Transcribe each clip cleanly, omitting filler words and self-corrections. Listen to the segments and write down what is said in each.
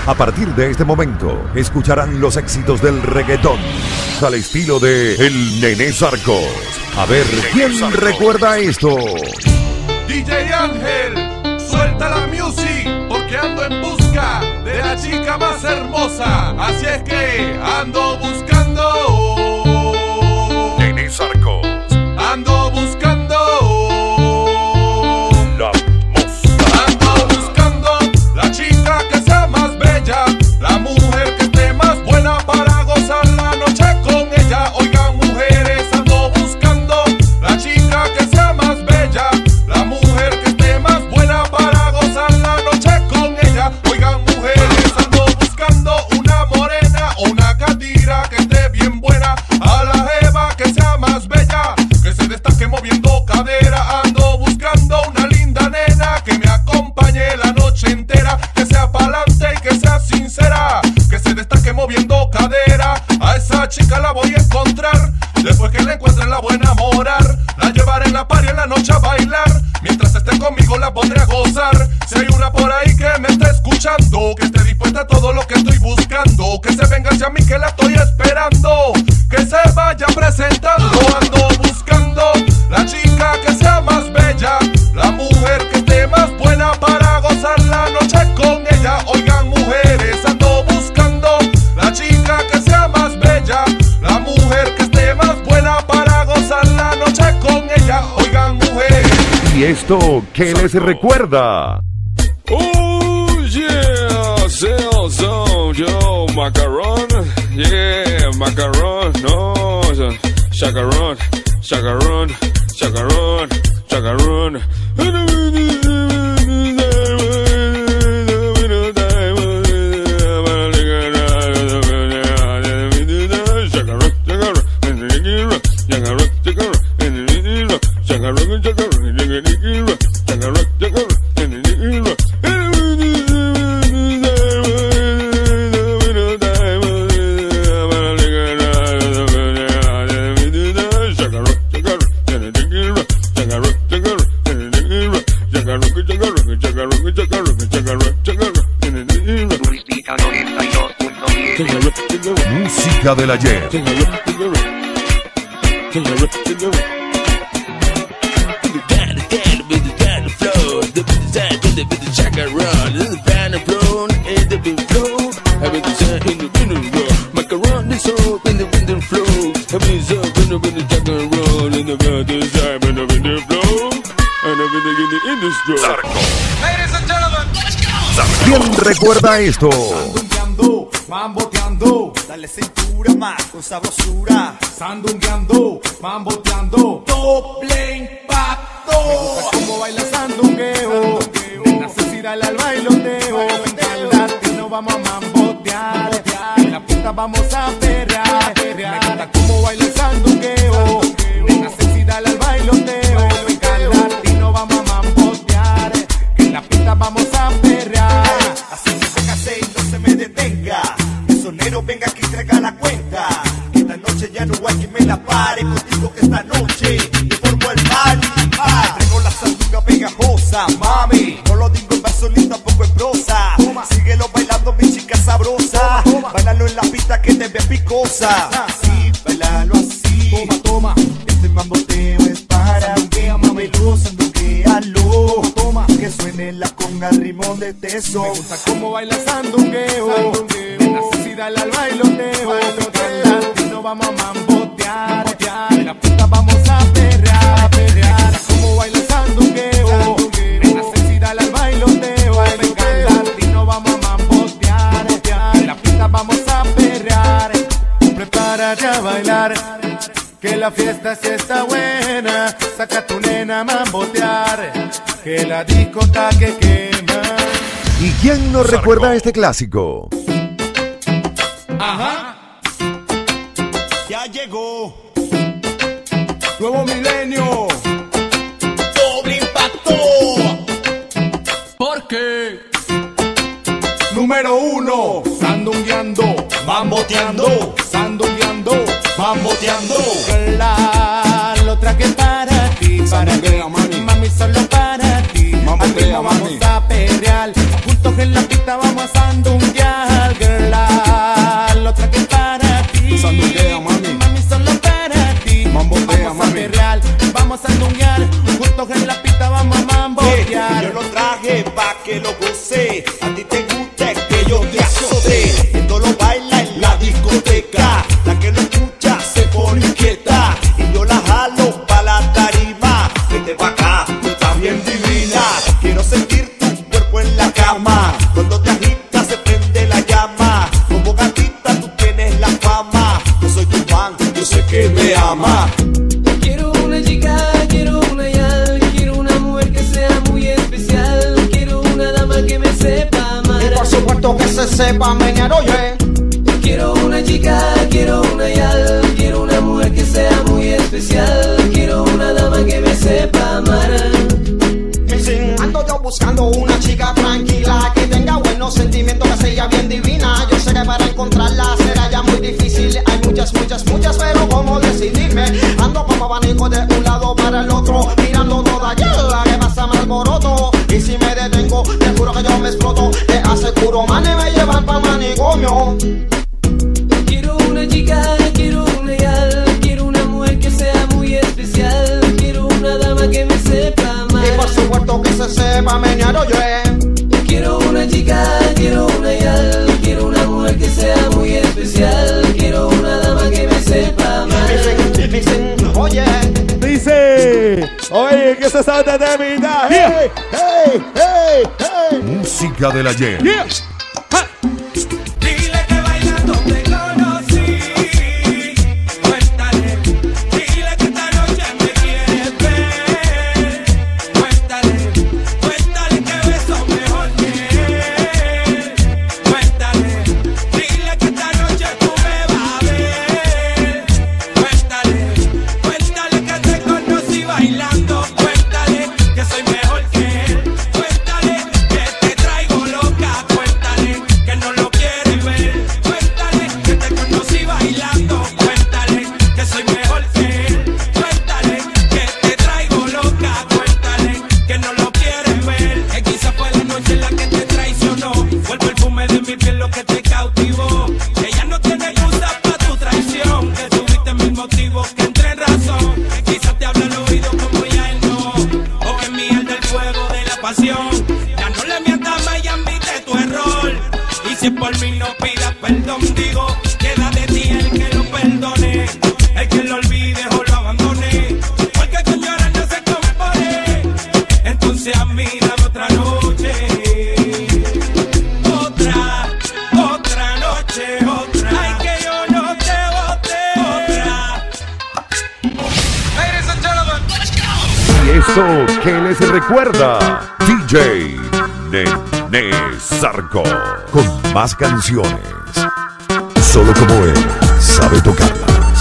A partir de este momento, escucharán los éxitos del reggaetón al estilo de El Nene Sarcos. A ver, ¿quién recuerda esto? DJ Ángel, suelta la music, porque ando en busca de la chica más hermosa. Así es que ando buscando. Nene Sarcos. Ando buscando. La moza. Ando buscando la chica que sea más bella, la mujer que esté más buena para gozar la noche con ella. Oigan, mujeres, ando buscando la chica que sea más bella, la mujer que esté más buena para gozar la noche con ella. Oigan, mujeres, ando buscando una morena o una catira que esté bien buena, a la jeva que sea más bella, que se destaque moviendo cadera. Ando buscando una linda nena que me acompañe la noche entera, que sea pa'lante y que sea sincera, que se destaque moviendo cadera. A esa chica la voy a encontrar, después que la encuentre la voy a enamorar, la llevaré en la party en la noche a bailar, mientras esté conmigo la pondré a gozar. Si hay una por ahí que me esté escuchando, que esté dispuesta a todo lo que estoy buscando, que se venga hacia mí que la estoy esperando, que se vaya presentando. Ando buscando la chica que sea más bella, la mujer que esté más buena para gozar la noche con ella. Oigan, mujeres, ando buscando la chica que sea más bella, la mujer que esté más buena para gozar la noche con ella. Oigan, mujeres. ¿Y esto qué les recuerda? Oh yeah, so yo, macaron, yeah, macaron, no, chacarón, chacarón, chacarón, chacarón. Música del ayer. ¿Quién recuerda esto? Sandungueando, mamboteando, dale cintura más con sabrosura. Sandungueando, mamboteando, doble impacto. Me gusta cómo baila sandungueo, nena Cecilia al bailoteo. En latino vamos a mambotear, en la pista vamos a perrear. Me gusta cómo baila sandungueo, nena Cecilia al bailoteo. En latino vamos a mambotear, en la pista vamos a perrear. Así que póngase y no se me detenga, el sonero venga aquí y traiga la cuenta. Esta noche ya no hay quien me la pare, contigo esta noche te formo el mal. Traigo la sandunga pegajosa, mami, no lo digo en verso ni tampoco en prosa. Síguelo bailando mi chica sabrosa, bailalo en la pista que te ve picosa. Sí, bailalo así, toma, toma, este mamboteo es para que mami lo sandunguealo. Toma, que suene la conga al ritmo de teso. Me gusta cómo baila sandungueo, nena Cecilia al bailoteo. En latino vamos a mambotear, en la pista vamos a perrear, perrear. Cómo baila sandungueo, nena Cecilia al bailoteo. En latino vamos a mambotear, en la pista vamos a perrear. Prepárate a bailar, que la fiesta sí está buena. Saca a tu nena a mambotear, que la discoteca que quema. ¿Y quién no recuerda este clásico? Ajá. Ya llegó nuevo milenio, doble impacto. Porque número uno, sandungueando, mamboteando, sandungueando, mamboteando. La otra que para ti, mami, solo para ti. Mami, vamos a perrear, juntos en la pista vamos a sandunguear. sé, a ti te gusta que yo te azote. Esto lo baila en la discoteca, la que lo escucha se pone inquieta. Y yo la jalo pa' la tarima, vete pa' acá, tú estás bien divina. Quiero sentir tu cuerpo en la cama, cuando te agitas se prende la llama. Como gatita tú tienes la fama, yo soy tu fan, yo sé que me ama. Quiero una chica, quiero una yal, quiero una mujer que sea muy especial, quiero una dama que me sepa amar. Y por supuesto que se sepa menear, oye. Quiero una chica, quiero una yal, quiero una mujer que sea muy especial, quiero una dama que me sepa amar. Ando yo buscando una chica tranquila, que tenga buenos sentimientos, que sea bien divina. Yo sé que para encontrarla será ya muy difícil. Hay muchas, pero ¿cómo decidirme? Ando como abanico de un lado para el otro, mirando toda la que pasa mal alboroto. Y si me detengo, te juro que yo me exploto. Te aseguro, mane, me llevan pa' manicomio. Quiero una chica, quiero una yal, quiero una mujer que sea muy especial, quiero una dama que me sepa amar. Y por supuesto que se sepa menear, oye. Quiero una chica, quiero una yal, quiero una mujer que sea muy especial, quiero una dama que me sepa amar. Dicen, oye. Dice, oye, que se sabe de mi vida. Hey, hey, hey, hey. Música del ayer. Yeah. Dile que bailando te conocí. Cuéntale, dile que esta noche me quieres ver. Cuéntale, cuéntale que beso mejor que él. Cuéntale, dile que esta noche tú me vas a ver. Cuéntale, cuéntale que te conocí bailando. Cuéntale que soy mejor que él. Cuéntale que te traigo loca. Cuéntale que no lo quieres ver. Cuéntale que te conocí bailando. Cuéntale que soy mejor que él. Cuéntale que te traigo loca. Cuéntale que no lo quieres ver. Que quizá fue la noche en la que te traicionó. Fue el perfume de mi piel lo que te cautivó. Que ya no tiene excusa para tu traición. Que tuviste mil motivos que entré en razón. Que quizás te habla al oído como ya él no. O que miel del fuego de la pasión. Ya no le mientas más y admite tu error. Y si por mí no pidas perdón, digo, queda de ti el que lo perdone. El que lo olvide o lo abandone. Porque con llorar no se compone. Entonces a mí dame otra noche. Otra noche, otra. Ay, que yo no te bote. Otra. Ladies and gentlemen, let's go. Y eso que les recuerda DJ Nene Zarco, con más canciones, solo como él sabe tocarlas.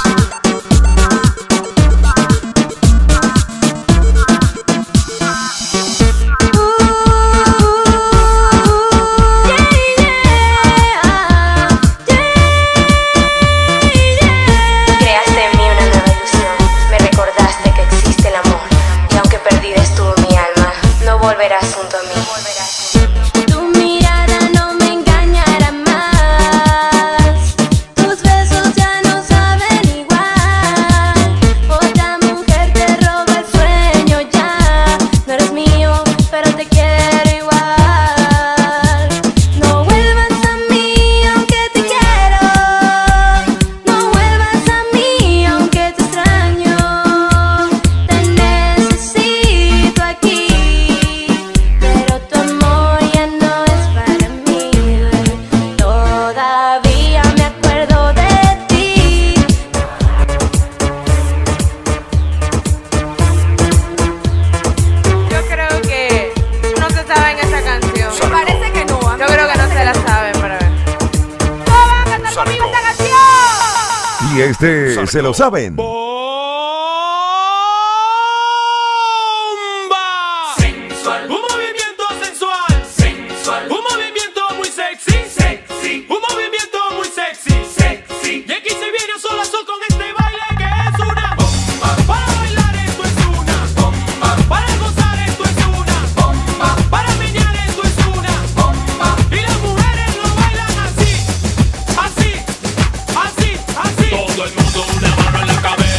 Creaste en mí una nueva ilusión, me recordaste que existe el amor, y aunque perdida estuvo mi alma, no volverás junto a mí. Tu mirada no me engañará más, tus besos ya no saben igual, otra mujer te roba el sueño ya, no eres mío, pero te quiero igual. No vuelvas a mí aunque te quiero, no vuelvas a mí aunque te extraño, te necesito aquí, pero tu amor ya no es para mí, todavía me acuerdo de ti. Yo creo que no se saben esa canción. Me parece que no. Yo creo que no se la saben, pero ¿cómo van a cantar conmigo esta canción? Y este se lo saben. Sensual, un movimiento sensual, sensual, un movimiento muy sexy, sexy, un movimiento muy sexy, sexy. Y aquí se viene sol a sol con este baile que es una bomba. Para bailar esto es una bomba. Para gozar esto es una bomba. Para menear esto es una bomba. Y las mujeres lo bailan así, así, así, así. Todo el mundo una mano en la cabeza.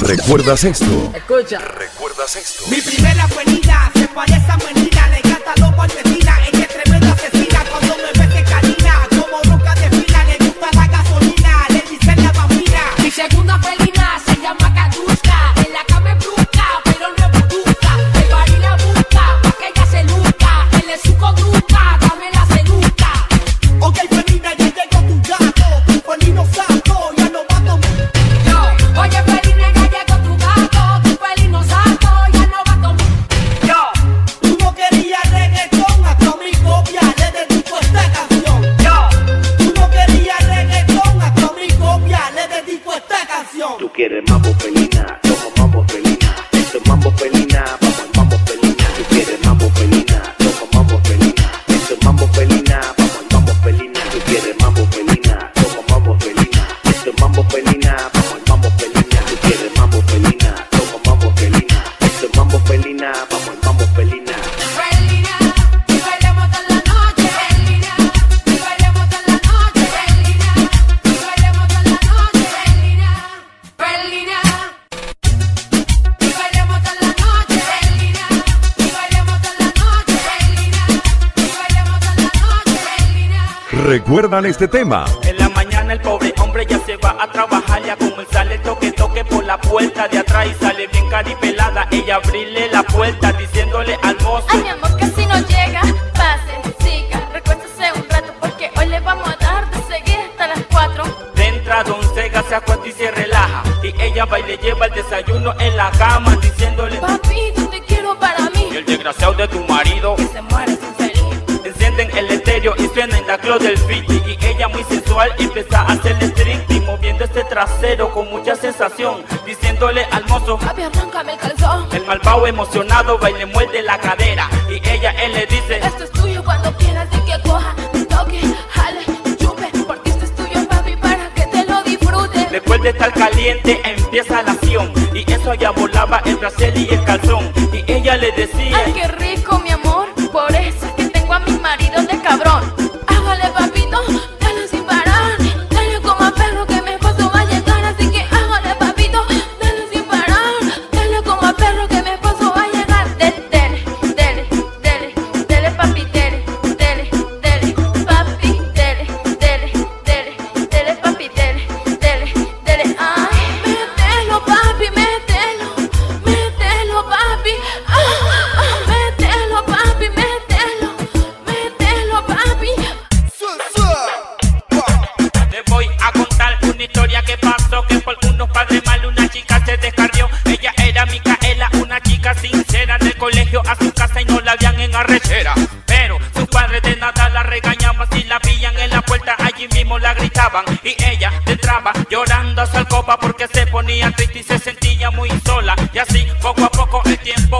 ¿Recuerdas esto? Escucha. ¿Recuerdas esto? Mi primera buenina se parece a buenina, le encanta los partecinas, ella es tremenda asesina, cuando me ve se canina, como roca de fila, le gusta la gasolina, le dicen la bambina. Mi segunda felina se llama Catusca, en la cama es brusca, pero no es butuca, el baril la busca, pa' que ella se luzca, él es su conducta, dame la seduzca. Ok, felina, ya llegó tu gato, tu felino saco, ya no va a tomar. Yo, oye felina, ya llegó tu gato, tu felino saco, ya no va a tomar. Yo, tú no querías reggaetón, hasta mi copia le dedico esta canción. Yo, tú no querías reggaetón, hasta mi copia le dedico esta canción. Tú quieres mambo felina, toma mambo felina. Esto es mambo felina, vamos al mambo felina. Tú quieres mambo felina, toma mambo felina. Esto es mambo felina, vamos al mambo felina. Tú quieres mambo felina, toma mambo felina. Esto es mambo felina, vamos al mambo felina. Tú quieres mambo felina, toma mambo felina. Esto es mambo felina, vamos al mambo felina. Felina, y bailemos toda la noche, felina, y bailemos toda la noche, felina, y bailemos toda la noche, felina, felina, y bailemos toda la noche, felina, y bailemos toda la noche, felina, y bailemos toda la noche, felina. ¿Recuerdan este tema? En la mañana el pobre hombre ya se va a trabajar, ya como él sale toque por la puerta de atrás y sale bien caripelada, ella abrirle la puerta diciéndole al mozo: Ay, mi amor, casi no llega. Pase, siga, recuérdese un rato porque hoy le vamos a dar de seguir hasta las 4. de entra Don Sega, se acuesta y se relaja, y ella va y le lleva el desayuno en la cama diciéndole: Papi, yo te quiero para mí. y el desgraciado de tu marido Que se muere sin feliz. encienden el estéreo y suena en la club del Fiti, y ella muy sensual empieza a hacerle striptease, moviendo este trasero con mucha sensación, diciéndole al mozo: Papi, arráncame el calzón. el malvado emocionado va y le muerde la cadera, y él le dice: Esto es tuyo cuando quieras y que coja, toque, jale, chupe, porque esto es tuyo, papi, para que te lo disfrutes. después de estar caliente empieza la acción, y eso allá volaba el brasier y el calzón, y ella le decía: Ay, qué rico, mi amor, por eso es que tengo a mi marido de cabrón. Hágale, papito, dale sin parar, dale como a perro que mi esposo va a llegar, así que hágale, papito, dale sin parar, dale como a perro que mi esposo va a llegar. Dele, dele, dele, dele, papi, dele, dele, dele, papi, dele, dele, dele, dele, papi, dele, dele, dele. Ay, mételo, papi, mételo, mételo, papi, mételo, papi, mételo, mételo, papi. te voy a contar una historia que pasó, que por unos padres mal una chica se descarrió. Ella era Micaela, una chica sincera, del colegio a su casa y no la habían en arrechera, pero sus padres de nada la regañaban, si la pillan en la puerta allí mismo la gritaban, y ella entraba llorando a su alcoba porque se ponía triste y se sentía muy sola, y así poco a poco el tiempo